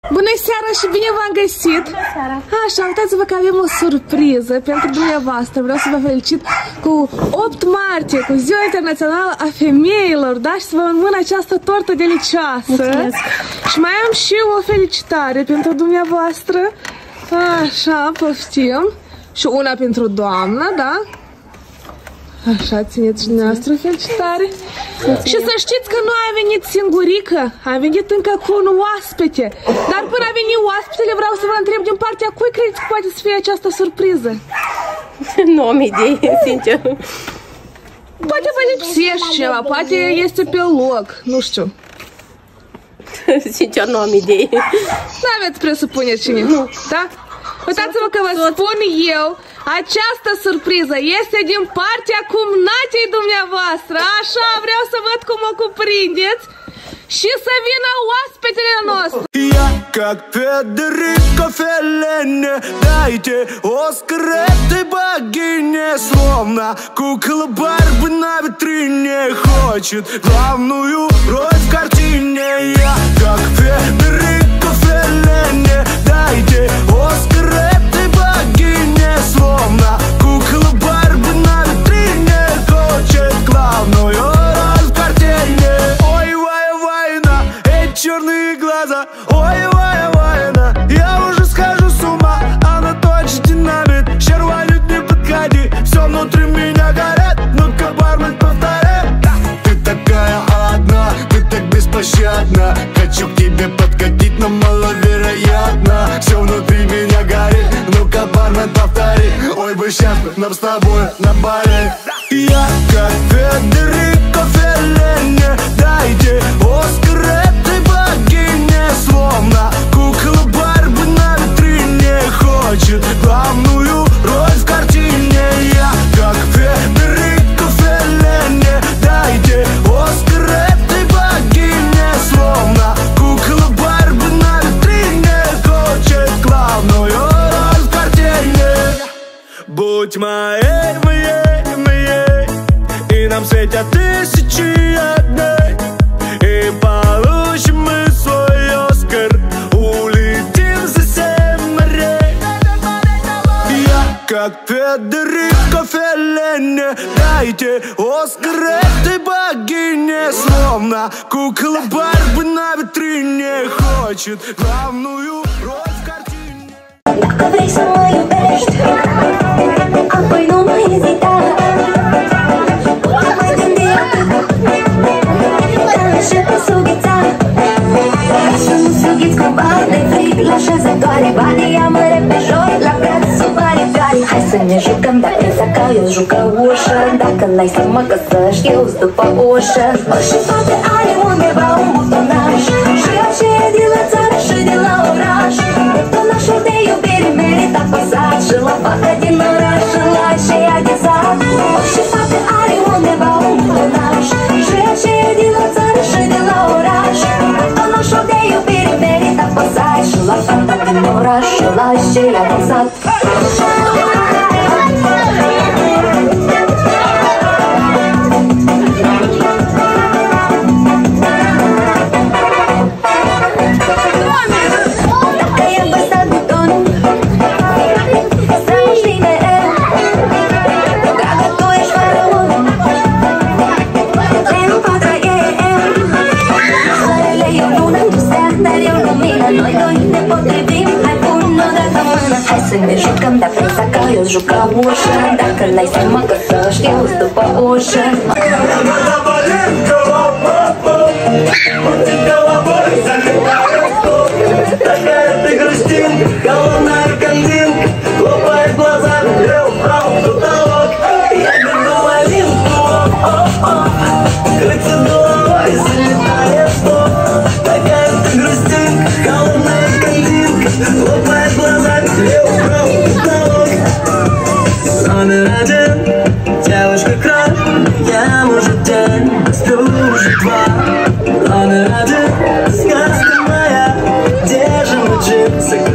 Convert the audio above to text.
Bună seara și bine v-am găsit! Bună seara! Așa, uitați-vă că avem o surpriză pentru dumneavoastră. Vreau să vă felicit cu 8 martie, cu Ziua Internațională a Femeilor, da? Și să vă înmân această tortă delicioasă. Mulțumesc. Și mai am și o felicitare pentru dumneavoastră. Așa, poftim. Și una pentru doamnă, da? Așa, țineți și dumneavoastră felicitare. Și să știți că nu a venit singurică, a venit încă cu un oaspete. Dar până a venit oaspetele, vreau să vă întreb din partea cui credeți că poate să fie această surpriză? Nu am idei, sincer. Poate vă lipsește ceva, poate este pe loc, nu știu. Sincer, nu am idei. Nu aveți presupune cine, da? Uitați-vă că vă spun eu, această surpriză este din partea cumnatei dumneavoastră. Așa, vreau să văd cum o cuprindeți și să vină oaspetele nostru. Я как Федерико Феллини, дайте Оскар этой богине. Словно кукла Барби на витрине хочет главную роль в картине. Я как Федерико Феллини, дайте Оскар этой богине. Словно кукла Барби на витрине хочет главную роль в картине. Ой, война, эти черные глаза. Ой, война, я уже схожу с ума. Она точно динамит, щервалит, не подходи. Все внутри меня горят, ну-ка, бармен, повторяй. Ты такая одна, ты так беспощадна. Хочу к тебе подкатить, но маловероятно. Все внутри меня горит, ну-ка, бармен, повтори. Ой, бы сейчас нам с тобой на Бали. Я как Федерико Феллини, дайте Оскар этой богине. Словно кукла Барби на витрине хочет главную роль в картине. Я как Федерико Феллини, дайте Оскар этой богине. Словно кукла Барби на витрине хочет главную роль в картине. Будь моей, и нам светят тысячи огней. И получим мы свой Оскар, улетим за 7 морей. Я как Федерико Феллини, дайте Оскар этой богине. Словно кукла Барби на витрине хочет главную роль в картине. Dacă vrei să mă iubești, apoi nu mai ezita. Nu mai gândi atât, ca și pe sughița. Și nu sughiți cu bani de fric la șezătoare. Banii ia-mă repejor la braț sub aripioare. Hai să ne jucăm, dacă zaca eu jucă ușă. Dacă n-ai să mă găsești, eu-s după ușă. Și poate are undeva un butonaj, și aceea de la țară și de la oraș. Butonașul de iubire merită apăsat, și la fata din oraș și la aceea de sat. Și poate are undeva un butonaj, și aceea de la țară și de la oraș. Butonașul de iubire merită apăsat, și la fata din oraș și la aceea de sat. Să ne jucăm, dacă zaca eu-s juca ușă. Dacă n-ai să mă găsești, eu-s după ușă. Такая ты грустинка, головная картинка, лопает глаза, лев, правый потолок. Я бегу малинку, крыться головой, залетает стоп. Такая ты грустинка, головная картинка, лопает глаза, лев, правый потолок. Номер 1, девушка краш, я может день, сплю уже 2. Номер 1, сказка моя, где же мой джип?